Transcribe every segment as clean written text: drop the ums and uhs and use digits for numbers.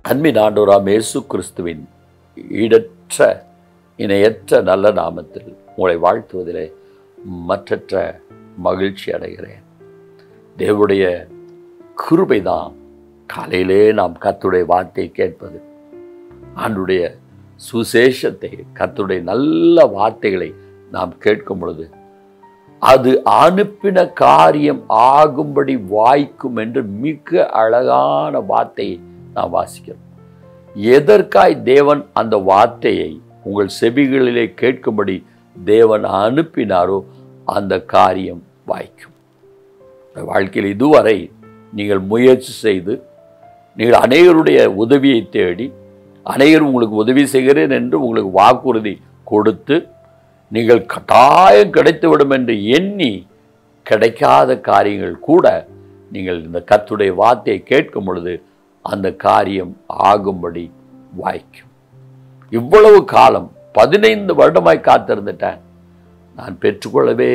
அன்பின் ஆண்டவராம் இயேசு கிறிஸ்துவின் ஈடற்ற இணையற்ற நல்ல நாமத்தில் உங்களை வாழ்த்துவதிலே மற்றற்ற மகிழ்ச்சி அடைகிறேன். தேவனுடைய கிருபைதான் காலையிலே நாம் கர்த்தருடைய வார்த்தையை கேட்பது, ஆண்டுடைய சுசேஷத்தை, கர்த்தருடைய நல்ல வார்த்தைகளை நாம் கேட்கும் பொழுது அது அனுப்பின காரியம் ஆகும்படி வாய்க்கும் என்று மிக அழகான வார்த்தையை நாம் வாசிக்கிறோம். எதற்காய் தேவன் அந்த வார்த்தையை உங்கள் செவிகளிலே கேட்கும்படி தேவன் அனுப்பினாரோ அந்த காரியம் வாய்க்கும். வாழ்க்கையில் இதுவரை நீங்கள் முயற்சி செய்து நீங்கள் அநேகருடைய உதவியை தேடி அநேகர் உங்களுக்கு உதவி செய்கிறேன் என்று உங்களுக்கு வாக்குறுதி கொடுத்து நீங்கள் கட்டாயம் கிடைத்துவிடும் என்று எண்ணி கிடைக்காத காரியங்கள் கூட நீங்கள் இந்த கர்த்தருடைய வார்த்தையை கேட்கும் பொழுது அந்த காரியம் ஆகும்படி வாய்க்கும். இவ்வளவு காலம் 15 வருடமாய் காத்திருந்துட்டேன், நான் பெற்றுக்கொள்ளவே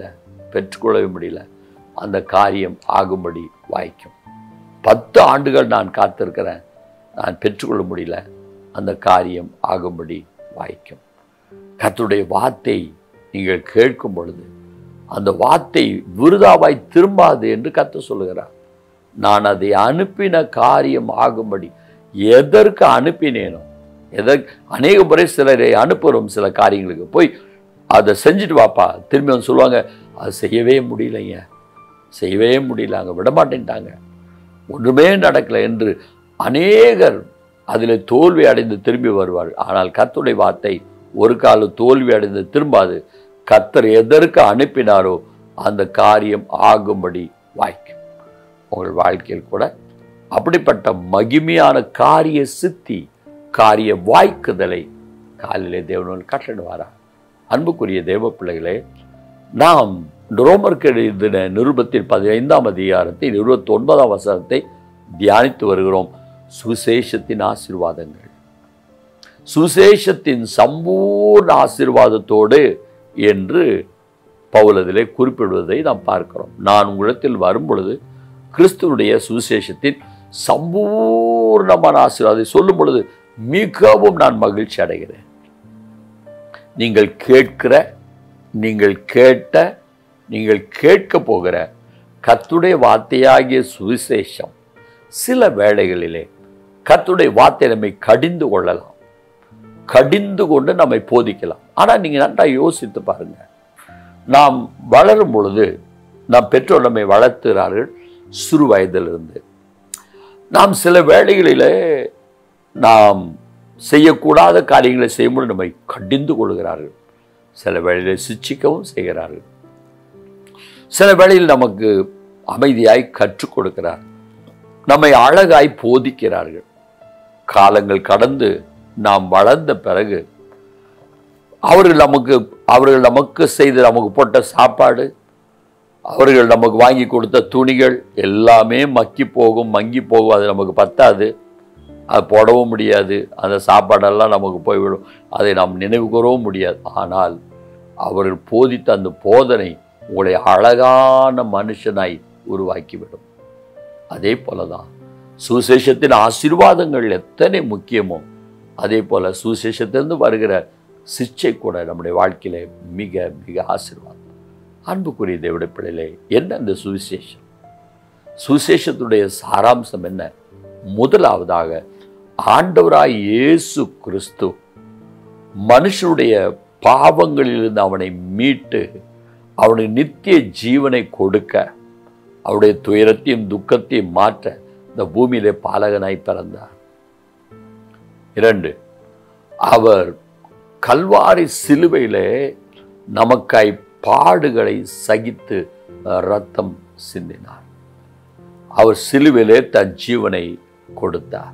முடியல, அந்த காரியம் ஆகும்படி வாய்க்கும். 10 ஆண்டுகள் நான் காத்திருக்கிறேன், நான் பெற்றுக்கொள்ள முடியல, அந்த காரியம் ஆகும்படி வாய்க்கும். கர்த்தருடைய வார்த்தை நீங்கள் கேட்கும் பொழுது அந்த வார்த்தை விருதாவாய் திரும்பாது என்று கர்த்தர் சொல்லுகிறார். நான் அதை அனுப்பின காரியம் ஆகும்படி எதற்கு அனுப்பினேனோ, அநேக முறை சிலரை அனுப்புகிறோம், சில காரியங்களுக்கு போய் அதை செஞ்சுட்டு வாப்பா, திரும்பி வந்து சொல்லுவாங்க அது செய்யவே முடியலைங்க, அங்கே விடமாட்டேன்ட்டாங்க, ஒன்றுமே நடக்கலை என்று அநேகர் அதில் தோல்வி அடைந்து திரும்பி வருவார்கள். ஆனால் கர்த்தருடைய வார்த்தை ஒரு காலம் தோல்வி அடைந்து திரும்பாது. கர்த்தர் எதற்கு அனுப்பினாரோ அந்த காரியம் ஆகும்படி வாய்க்கும். உங்கள் வாழ்க்கையில் கூட அப்படிப்பட்ட மகிமையான காரிய சித்தி, காரிய வாய்க்குதலை காலையிலே தேவன் கட்டளையிடுவாரா? அன்புக்குரிய தேவ பிள்ளைகளே, நாம் ரோமருக்கு எழுதின நிருபத்தில் 15ஆம் அதிகாரத்தில் 29ஆம் வசனத்தை தியானித்து வருகிறோம். சுசேஷத்தின் ஆசீர்வாதங்கள், சுசேஷத்தின் சம்பூர்ண ஆசீர்வாதத்தோடு என்று பவுல் அதிலே குறிப்பிடுவதை நாம் பார்க்கிறோம். நான் உங்களிடத்தில் வரும் பொழுது கிறிஸ்துவுடைய சுசேஷத்தின் சம்பூர்ணமான ஆசீர்வாதத்தை சொல்லும் பொழுது மிகவும் நான் மகிழ்ச்சி அடைகிறேன். நீங்கள் கேட்கிற, நீங்கள் கேட்ட, நீங்கள் கேட்க போகிற கர்த்தருடைய வார்த்தையாகிய சுவிசேஷம் சில வேளைகளிலே கர்த்தருடைய வார்த்தை நம்மை கடிந்து கொள்ளலாம், கடிந்து கொண்டு நம்மை போதிக்கலாம். ஆனால் நீங்கள் நன்றாக யோசித்து பாருங்க, நாம் வளரும் பொழுது நம் பெற்றோர் நம்மை வளர்த்துகிறார்கள். சிறு வயதிலிருந்து நாம் சில வேளைகளிலே நாம் செய்யக்கூடாத காரியங்களை செய்யும்போது நம்மை கடிந்து கொள்கிறார்கள். சில வேளையில் சிட்சிக்கவும் செய்கிறார்கள். சில வேளையில் நமக்கு அமைதியாய் கற்றுக் கொடுக்கிறார், நம்மை அழகாய் போதிக்கிறார்கள். காலங்கள் கடந்து நாம் வளர்ந்த பிறகு அவர்கள் நமக்கு செய்து நமக்கு போட்ட சாப்பாடு, அவர்கள் நமக்கு வாங்கி கொடுத்த துணிகள் எல்லாமே மங்கி போகும். அது நமக்கு பத்தாது, அது போடவும் முடியாது, அந்த சாப்பாடெல்லாம் நமக்கு போய்விடும், அதை நாம் நினைவு கூறவும் முடியாது. ஆனால் அவர்கள் போதித்த அந்த போதனை உங்களை அழகான மனுஷனாய் உருவாக்கிவிடும். அதே போலதான் சுசேஷத்தின் ஆசீர்வாதங்கள் எத்தனை முக்கியமோ அதே போல சுசேஷத்திலிருந்து வருகிற சிச்சை கூட நம்முடைய வாழ்க்கையில மிக மிக ஆசீர்வாதம். அன்புக்குரிய தேவனுடைய பிள்ளைகளே, என்ன இந்த சுவிசேஷம்? சுவிசேஷத்துடைய சாராம்சம் என்ன? முதலாவதாக ஆண்டவராய் இயேசு கிறிஸ்து மனுஷனுடைய பாவங்களிலிருந்து அவனை மீட்டு அவனுக்கு நித்திய ஜீவனை கொடுக்க, அவருடைய துயரத்தையும் துக்கத்தையும் மாற்ற இந்த பூமியிலே பாலகனாய் பிறந்தார். 2, அவர் கல்வாரி சிலுவையிலே நமக்காய் பாடுகளை சகித்து இரத்தம் சிந்தினார். அவர் சிலுவையிலே தன் ஜீவனை கொடுத்தார்.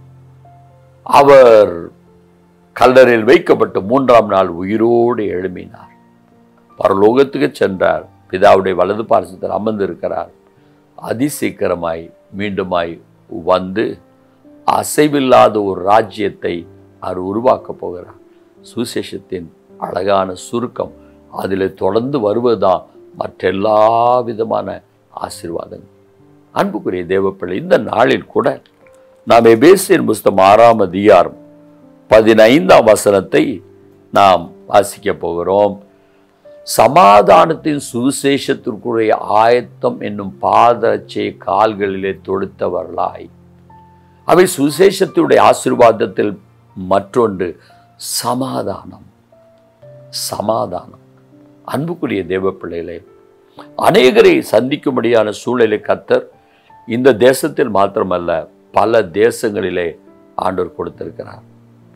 அவர் கல்லறையில் வைக்கப்பட்டு 3ஆம் நாள் உயிரோடு எழும்பினார். பரலோகத்துக்கு சென்றார். பிதாவுடைய வலது பார்சத்தில் அமர்ந்திருக்கிறார். அதிசீக்கிரமாய் மீண்டுமாய் வந்து அசைவில்லாத ஒரு ராஜ்யத்தை அவர் உருவாக்க போகிறார். சுசேஷத்தின் அழகான சுருக்கம் அதில் தொடர்ந்து வருவதுதான் மற்றெல்லா விதமான ஆசீர்வாதங்கள். அன்புக்குரிய தேவப்பிள்ளை, இந்த நாளில் கூட நாம் எபேசியர் புஸ்தகம் 6ஆம் அதிகாரம் 15ஆம் வசனத்தை நாம் வாசிக்க போகிறோம். சமாதானத்தின் சுவிசேஷத்திற்குரிய ஆயத்தம் என்னும் பாதரட்சை கால்களிலே தொடுத்தவர்களாய். அவை சுவிசேஷத்தினுடைய ஆசீர்வாதத்தில் மற்றொன்று சமாதானம். சமாதானம். அன்புக்குரிய தேவ பிள்ளைகளே, அநேகரை சந்திக்கும்படியான சூழலை கர்த்தர் இந்த தேசத்தில் மாத்திரமல்ல பல தேசங்களிலே ஆண்டவர் கொடுத்திருக்கிறார்.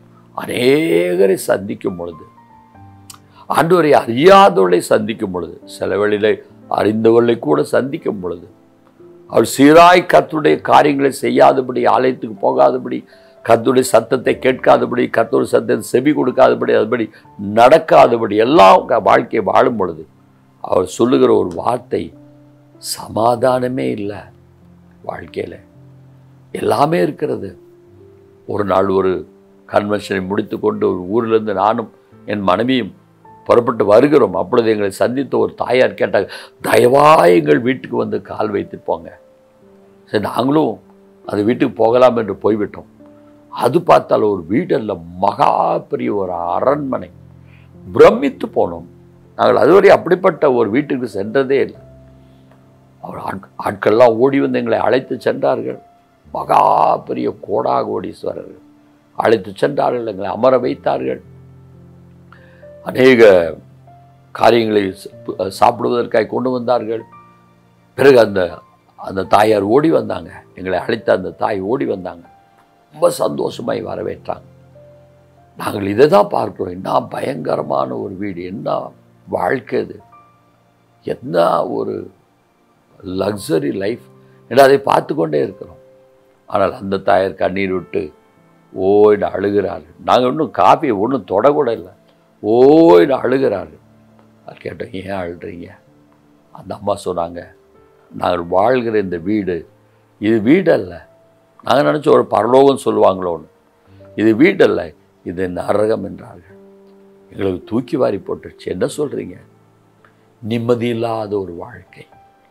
அநேகரை சந்திக்கும் பொழுது, ஆண்டவரை அறியாதவர்களை சந்திக்கும் பொழுது, சில வேளையிலே அறிந்தவர்களை கூட சந்திக்கும் பொழுது, அவர் சீராய் கர்த்தருடைய காரியங்களை செய்யாதபடி, ஆலயத்துக்கு போகாதபடி, கர்த்தருடைய சத்தத்தை கேட்காதபடி, கர்த்தருடைய சத்தத்தை செவி கொடுக்காதபடி, அதுபடி நடக்காதபடி எல்லாம் வாழ்க்கையை வாழும் பொழுது அவர் சொல்லுகிற ஒரு வார்த்தை, சமாதானமே இல்லை வாழ்க்கையில். எல்லாமே இருக்கிறது. ஒரு நாள் ஒரு கன்வென்ஷனை முடித்து கொண்டு ஒரு ஊரிலிருந்து நானும் என் மனைவியும் புறப்பட்டு வருகிறோம். அப்பொழுது எங்களை சந்தித்த ஒரு தாயார் கேட்டாங்க, தயவாக எங்கள் வீட்டுக்கு வந்து கால் வைத்து போங்க. சரி, நாங்களும் அது வீட்டுக்கு போகலாம் என்று போய்விட்டோம். அது பார்த்தால் ஒரு வீடல்ல, மகா பெரிய ஒரு அரண்மனை. பிரமித்து போனோம். நாங்கள் அதுவரை அப்படிப்பட்ட ஒரு வீட்டுக்கு சென்றதே இல்லை. அவர் ஆட்கள்லாம் ஓடி வந்து எங்களை அழைத்து சென்றார்கள். மகா பெரிய கோடாகோடீஸ்வரர்கள் அழைத்து சென்றார்கள், எங்களை அமர வைத்தார்கள். அநேக காரியங்களை சாப்பிடுவதற்காக கொண்டு வந்தார்கள். பிறகு அந்த தாயார் ஓடி வந்தாங்க, எங்களை அழைத்த அந்த தாய் ஓடி வந்தாங்க. ரொம்ப சந்தோஷமாய் வரவேற்றாங்க. நாங்கள் இதை தான் பார்க்கிறோம். என்ன பயங்கரமான ஒரு வீடு, என்ன வாழ்க்கை, இது என்ன ஒரு லக்ஸரி லைஃப் என்று அதை பார்த்து கொண்டே இருக்கிறோம். ஆனால் அந்த தாயார் கண்ணீர் விட்டு ஓய்னு அழுகிறார்கள். நாங்கள் இன்னும் காஃபியை ஒன்றும் தொடக்கூட இல்லை. ஓய்னு அழுகிறார்கள். அது கேட்டோம், ஏன் அழுறீங்க? அந்த அம்மா சொன்னாங்க, நாங்கள் வாழ்கிற இந்த வீடு, இது வீடு அல்ல. நாங்கள் நினச்சோம் ஒரு பரலோகம் சொல்லுவாங்களோன்னு. இது வீடு அல்ல, இது நரகம் என்றார்கள். எங்களுக்கு தூக்கி வாரி போட்டுருச்சு. என்ன சொல்கிறீங்க? நிம்மதி இல்லாத ஒரு வாழ்க்கை.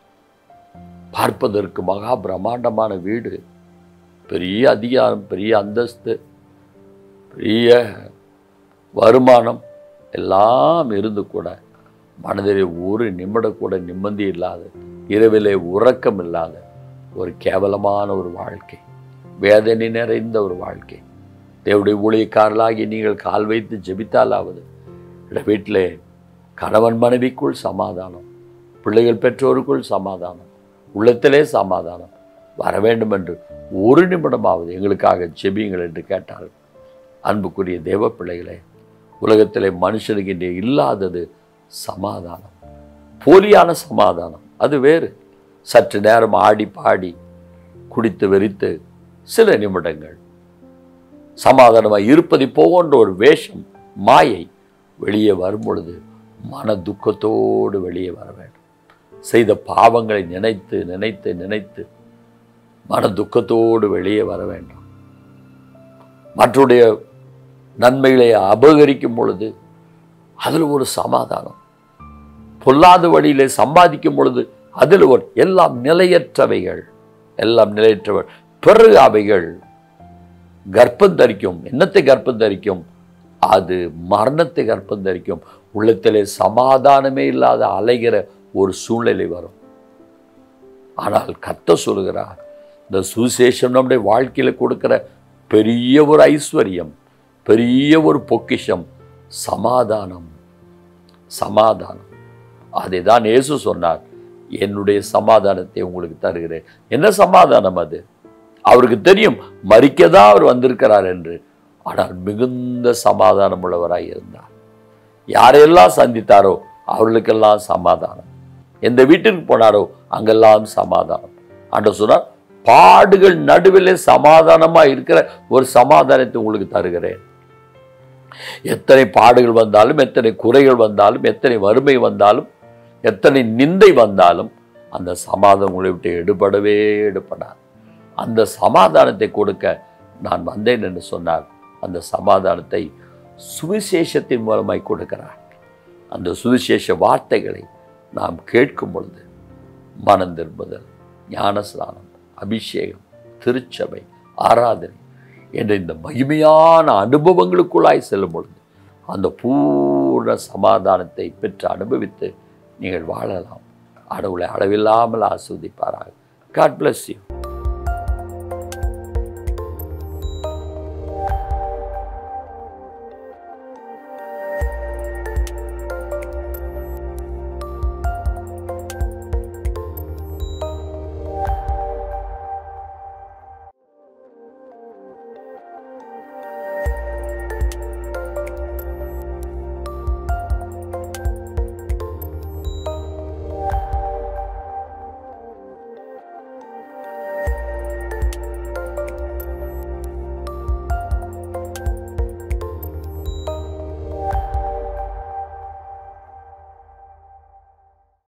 பார்ப்பதற்கு மகா பிரம்மாண்டமான வீடு, பெரிய அதிகாரம், பெரிய அந்தஸ்து, பெரிய வருமானம் எல்லாம் இருந்து கூட மனதிலே ஒரு நிமிடம் கூட நிம்மதி இல்லாத, இரவிலே உறக்கம் இல்லாத ஒரு கேவலமான ஒரு வாழ்க்கை, வேதனை நிறைந்த ஒரு வாழ்க்கை. தேவனுடைய ஊழியக்காரர்களாகி நீங்கள் கால் வைத்து ஜெபித்தாலாவது வீட்டிலே கணவன் மனைவிக்குள் சமாதானம், பிள்ளைகள் பெற்றோருக்குள் சமாதானம், உள்ளத்திலே சமாதானம் வர வேண்டும் என்று ஒரு நிமிடமாவது எங்களுக்காக ஜெபியுங்கள் என்று கேட்டார்கள். அன்புக்குரிய தேவ பிள்ளைகளே, உலகத்திலே மனுஷனுக்கு இன்று இல்லாதது சமாதானம். போலியான சமாதானம் அது வேறு. சற்று நேரம் ஆடி பாடி குடித்து வெறித்து சில நிமிடங்கள் சமாதானமாக இருப்பதை போன்ற ஒரு வேஷம், மாயை வெளியே வரும் பொழுது மன துக்கத்தோடு வெளியே வர வேண்டும். செய்த பாவங்களை நினைத்து நினைத்து நினைத்து மன துக்கத்தோடு வெளியே வர வேண்டும். மற்றடைய நன்மைகளை அபகரிக்கும் பொழுது அதில் ஒரு சமாதானம். பொல்லாத வழியிலே சம்பாதிக்கும் பொழுது அதில் ஒரு எல்லாம் நிலையற்றவைகள், எல்லாம் நிலையற்றவர்கள். பிறகு அவைகள் கர்ப்பம் தரிக்கும். என்னத்தை கர்ப்பம் தரிக்கும்? அது மரணத்தை கர்ப்பம் தரிக்கும். உள்ளத்திலே சமாதானமே இல்லாத அலைகிற ஒரு சூழ்நிலை வரும். ஆனால் கர்த்தர் சொல்கிறார், இந்த சுவிசேஷம் நம்முடைய வாழ்க்கையில் கொடுக்கிற பெரிய ஒரு ஐஸ்வர்யம், பெரிய ஒரு பொக்கிஷம், சமாதானம். சமாதானம். அதை தான் இயேசு சொன்னார், என்னுடைய சமாதானத்தை உங்களுக்கு தருகிறேன். என்ன சமாதானம் அது? அவருக்கு தெரியும் மரிக்கதான் அவர் வந்திருக்கிறார் என்று. ஆனால் மிகுந்த சமாதானம் உள்ளவராய் இருந்தார். யாரெல்லாம் சந்தித்தாரோ அவர்களுக்கெல்லாம் சமாதானம். எந்த வீட்டிற்கு போனாரோ அங்கெல்லாம் சமாதானம். ஆண்டவர் சொன்னார், பாடுகள் நடுவிலே சமாதானமா இருக்கிற ஒரு சமாதானத்தை உங்களுக்கு தருகிறேன். எத்தனை பாடுகள் வந்தாலும், எத்தனை குறைகள் வந்தாலும், எத்தனை வறுமை வந்தாலும், எத்தனை நிந்தை வந்தாலும் அந்த சமாதானம் உங்களை விட்டு எடுபடவே எடுபடாது. அந்த சமாதானத்தை கொடுக்க நான் வந்தேன் என்று சொன்னார். அந்த சமாதானத்தை சுவிசேஷத்தின் மூலமாய் கொடுக்கிறார். அந்த சுவிசேஷ வார்த்தைகளை நாம் கேட்கும் பொழுது மனம் திரும்புதல், ஞானஸ்நானம், அபிஷேகம், திருச்சபை, ஆராதனை என்ற இந்த மகிமையான அனுபவங்களுக்குள்ளாய் செல்லும் பொழுது அந்த பூர்ண சமாதானத்தை பெற்று அனுபவித்து நீங்கள் வாழலாம். கடவுளை அளவில்லாமல் ஆஸ்வதிப்பாராக. God bless you.